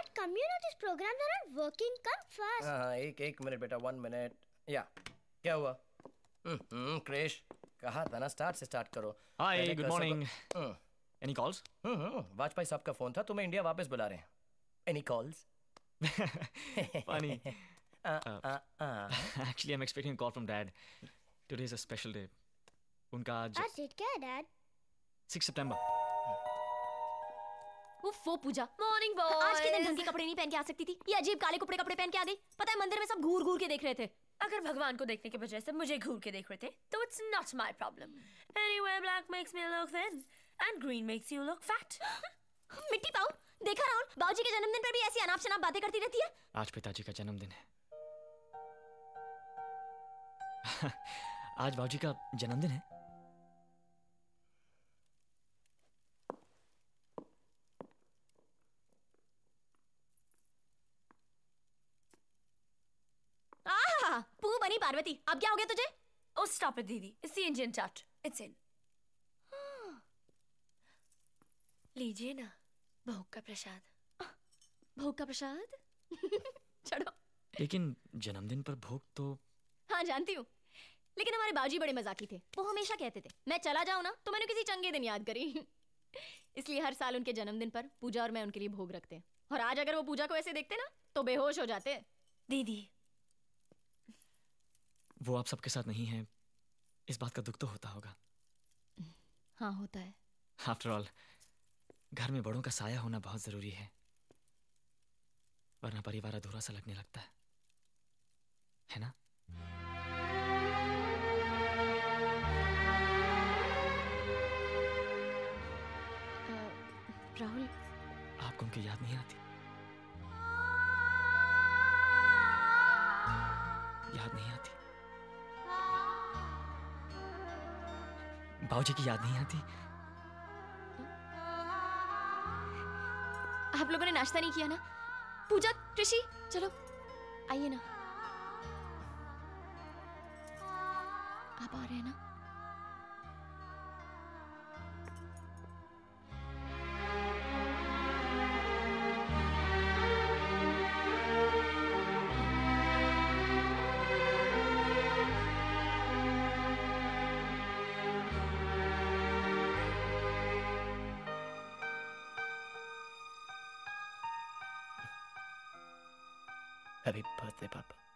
Dad, come you know these programs are not working. Come fast. हाँ एक minute बेटा 1 minute या क्या हुआ? क्रेश कहा था ना स्टार्ट करो. Hi good morning. Any calls? Vajpayee साहब का फोन था, तुम्हें इंडिया वापस बुला रहे हैं. Any calls? Funny. Actually, I'm expecting a call from Dad. Today is a special day. उनका आज डेट क्या है Dad? 6 सितंबर. वो पूजा. Morning boy. आज के दिन ढंग के कपड़े नहीं पहन के आ सकती थी. ये अजीब काले कपड़े पहन के आ गई. पता है मंदिर में सब घूर के देख रहे थे. अगर भगवान को देखने के बजाय से मुझे घूर के देख रहे थे तो it's not my problem. Anyway, black makes me look thin and green makes you look fat. मिट्टी पाओ. देखा राहुल, बाबूजी के जन्मदिन पर भी ऐसी अनाप शनाप बातें करती रहती है. आज पिताजी का जन्मदिन है. आज बाबूजी का जन्मदिन है. पू बनी पार्वती. अब क्या हो गया तुझे? Oh, stop it, दीदी. It's the Indian touch. It's in. लीजिए ना भोग का प्रसाद. भोग का प्रसाद? चलो. लेकिन जन्मदिन पर भोग तो. हाँ जानती हूँ, लेकिन हमारे बाबूजी बड़े मजाकी थे. वो हमेशा कहते थे मैं चला जाऊँ ना तो मैंने किसी चंगे दिन याद करी. इसलिए हर साल उनके जन्मदिन पर पूजा और मैं उनके लिए भोग रखते हैं. और आज अगर वो पूजा को ऐसे देखते ना तो बेहोश हो जाते. दीदी वो आप सबके साथ नहीं है, इस बात का दुख तो होता होगा. हाँ होता है. आफ्टर ऑल घर में बड़ों का साया होना बहुत जरूरी है, वरना परिवार अधूरा सा लगने लगता है ना? राहुल, आपको उनकी याद नहीं आती? याद नहीं आती? बाबूजी की याद नहीं आती? आप लोगों ने नाश्ता नहीं किया ना? पूजा, ऋषि, चलो आइए ना. आप आ रहे हैं ना? Happy birthday, Papa.